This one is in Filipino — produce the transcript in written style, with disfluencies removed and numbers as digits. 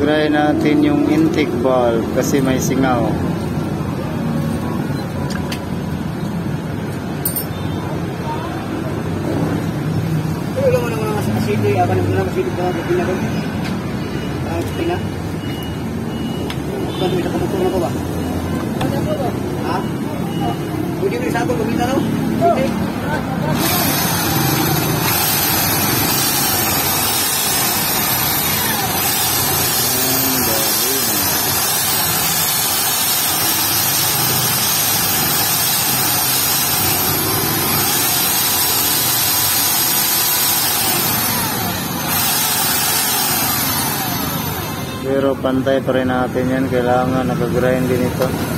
Grind natin yung intake valve kasi may singaw. Ito mo naman sa asili, akan mo naman asili ko na pina doon. Pina. Ano mo sa kamutung na ko ba? Ano po ba? Ha? Pwede mo isabot kung hindi na no? Pwede. Pero pantay pa rin natin yan. Kailangan nakagrind din ito.